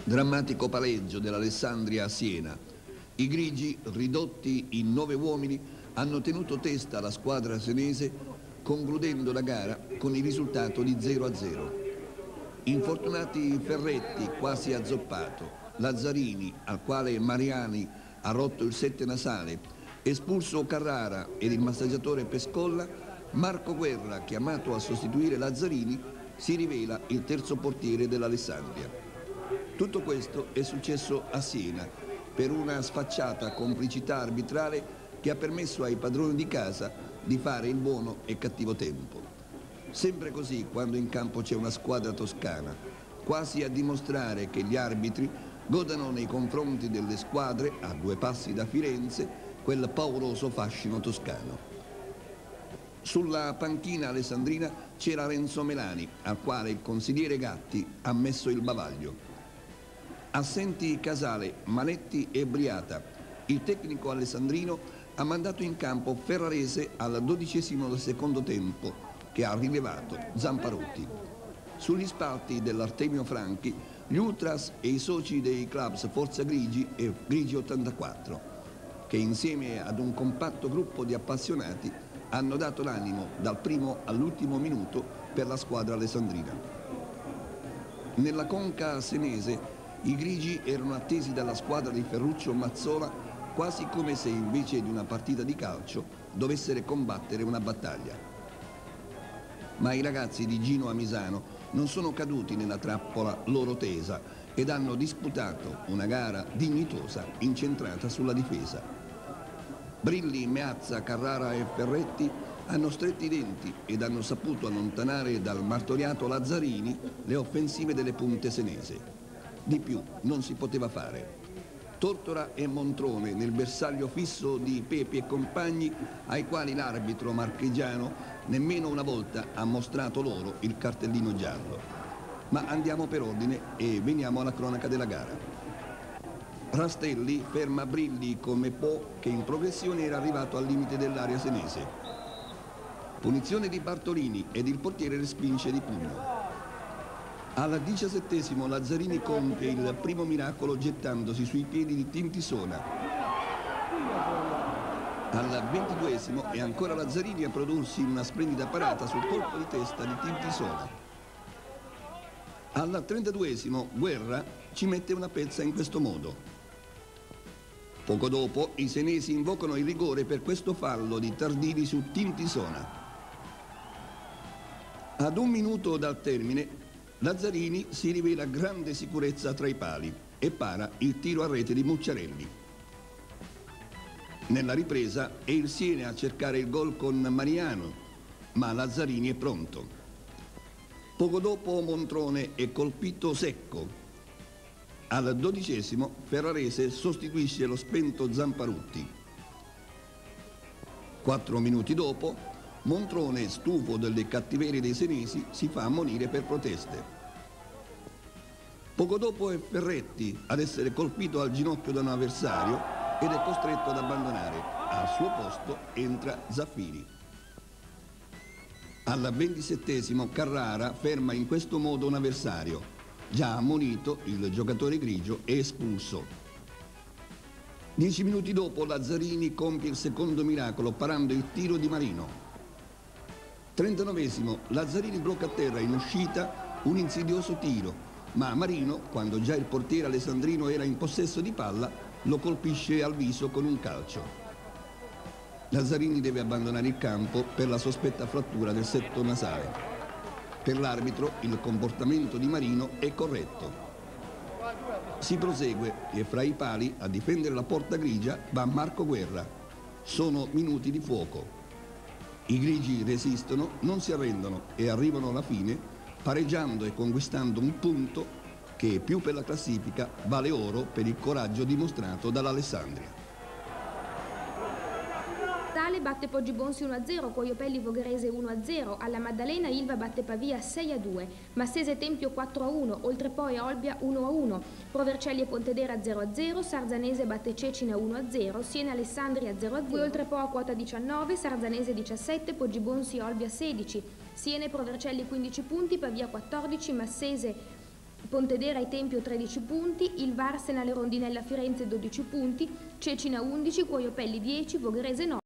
Drammatico pareggio dell'Alessandria a Siena. I grigi, ridotti in 9 uomini, hanno tenuto testa alla squadra senese, concludendo la gara con il risultato di 0-0. Infortunati Ferretti, quasi azzoppato, Lazzarini, al quale Mariani ha rotto il sette nasale, espulso Carrara ed il massaggiatore Pescolla, Marco Guerra, chiamato a sostituire Lazzarini, si rivela il terzo portiere dell'Alessandria. Tutto questo è successo a Siena per una sfacciata complicità arbitrale che ha permesso ai padroni di casa di fare il buono e cattivo tempo. Sempre così quando in campo c'è una squadra toscana, quasi a dimostrare che gli arbitri godano nei confronti delle squadre a 2 passi da Firenze quel pauroso fascino toscano. Sulla panchina alessandrina c'era Renzo Melani, al quale il consigliere Gatti ha messo il bavaglio. Assenti Casale, Manetti e Briata. Il tecnico alessandrino ha mandato in campo Ferrarese al 12° del secondo tempo, che ha rilevato Zamparotti. Sugli spalti dell'Artemio Franchi, gli ultras e i soci dei clubs Forza Grigi e Grigi 84, che insieme ad un compatto gruppo di appassionati hanno dato l'animo dal primo all'ultimo minuto per la squadra alessandrina. Nella conca senese i grigi erano attesi dalla squadra di Ferruccio Mazzola quasi come se invece di una partita di calcio dovessero combattere una battaglia. Ma i ragazzi di Gino Amisano non sono caduti nella trappola loro tesa ed hanno disputato una gara dignitosa incentrata sulla difesa. Brilli, Meazza, Carrara e Ferretti hanno stretto i denti ed hanno saputo allontanare dal martoriato Lazzarini le offensive delle punte senese. Di più non si poteva fare. Tortora e Montrone nel bersaglio fisso di Pepi e compagni, ai quali l'arbitro marchigiano nemmeno una volta ha mostrato loro il cartellino giallo. Ma andiamo per ordine e veniamo alla cronaca della gara. Rastelli ferma Brilli come Po, che in progressione era arrivato al limite dell'area senese. Punizione di Bartolini ed il portiere respinge di pugno. Al 17° Lazzarini compie il primo miracolo gettandosi sui piedi di Tintisona. Al 22° è ancora Lazzarini a prodursi una splendida parata sul colpo di testa di Tintisona. Al 32° Guerra ci mette una pezza in questo modo. Poco dopo i senesi invocano il rigore per questo fallo di Tardini su Tintisona. Ad 1 minuto dal termine Lazzarini si rivela grande sicurezza tra i pali e para il tiro a rete di Mucciarelli. Nella ripresa è il Siena a cercare il gol con Mariano, ma Lazzarini è pronto. Poco dopo Montrone è colpito secco. Al 12° Ferrarese sostituisce lo spento Zamparutti. 4 minuti dopo Montrone, stufo delle cattiverie dei senesi, si fa ammonire per proteste. Poco dopo è Ferretti ad essere colpito al ginocchio da un avversario ed è costretto ad abbandonare. Al suo posto entra Zaffiri. Al 27° Carrara ferma in questo modo un avversario. Già ammonito, il giocatore grigio è espulso. 10 minuti dopo Lazzarini compie il secondo miracolo parando il tiro di Marino. 39° Lazzarini blocca a terra in uscita un insidioso tiro, ma Marino, quando già il portiere alessandrino era in possesso di palla, lo colpisce al viso con un calcio. Lazzarini deve abbandonare il campo per la sospetta frattura del setto nasale. Per l'arbitro il comportamento di Marino è corretto. Si prosegue e fra i pali a difendere la porta grigia va Marco Guerra. Sono minuti di fuoco. I grigi resistono, non si arrendono e arrivano alla fine pareggiando e conquistando un punto che più per la classifica vale oro per il coraggio dimostrato dall'Alessandria. Tale batte Poggibonsi 1-0, Cuoiopelli Vogherese 1-0, alla Maddalena Ilva batte Pavia 6-2, Massese Tempio 4-1, Oltrepò e Olbia 1-1, Provercelli e Pontedera 0-0, Sarzanese batte Cecina 1-0, Siena Alessandria 0-0, Oltrepò a quota 19, Sarzanese 17, Poggibonsi Olbia 16, Siena e Provercelli 15 punti, Pavia 14, Massese Pontedera e Tempio 13 punti, il Varsena e Rondinella Firenze 12 punti, Cecina 11, Cuoio Pelli 10, Vogherese 9.